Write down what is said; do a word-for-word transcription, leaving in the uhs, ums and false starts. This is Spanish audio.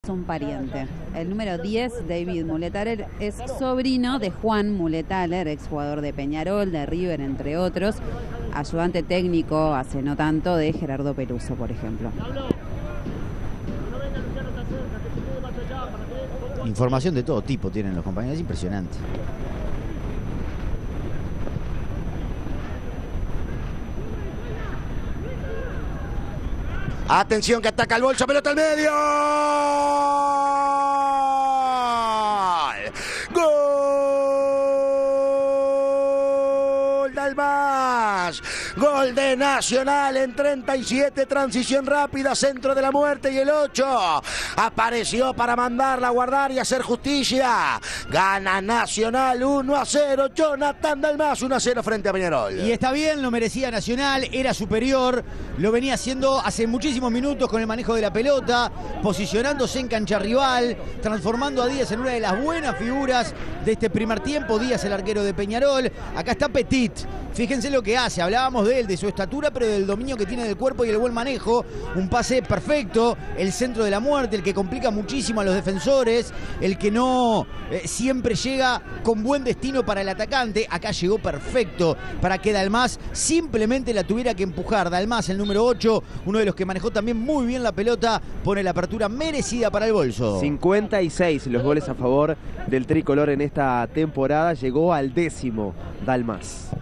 Un pariente. El número diez, David Muletaler, es sobrino de Juan Muletaler, exjugador de Peñarol, de River, entre otros, ayudante técnico hace no tanto de Gerardo Peluso, por ejemplo. Información de todo tipo tienen los compañeros, es impresionante. Atención que ataca el bolso, pelota al medio. Gol Dalmas. Gol de Nacional en treinta y siete, transición rápida, centro de la muerte y el ocho. Apareció para mandarla a guardar y hacer justicia. Gana Nacional uno a cero. Jonathan Dalmas uno a cero frente a Peñarol. Y está bien, lo merecía Nacional, era superior, lo venía haciendo hace muchísimos minutos con el manejo de la pelota, posicionándose en cancha rival, transformando a Díaz en una de las buenas figuras de este primer tiempo. Díaz, el arquero de Peñarol. Acá está Petit, fíjense lo que hace, hablábamos de él, de su estatura, pero del dominio que tiene del cuerpo y el buen manejo. Un pase perfecto, el centro de la muerte, el que complica muchísimo a los defensores, el que no eh, siempre llega con buen destino para el atacante. Acá llegó perfecto para que Dalmas simplemente la tuviera que empujar. Dalmas, el número ocho, uno de los que manejó también muy bien la pelota, pone la apertura merecida para el bolso. cincuenta y seis los goles a favor del tricolor en esta temporada, llegó al décimo Dalmas.